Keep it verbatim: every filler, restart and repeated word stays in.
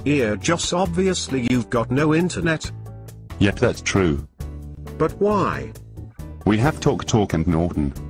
Yeah, Joss, obviously you've got no internet. Yep, that's true. But why? We have Talk Talk and Norton.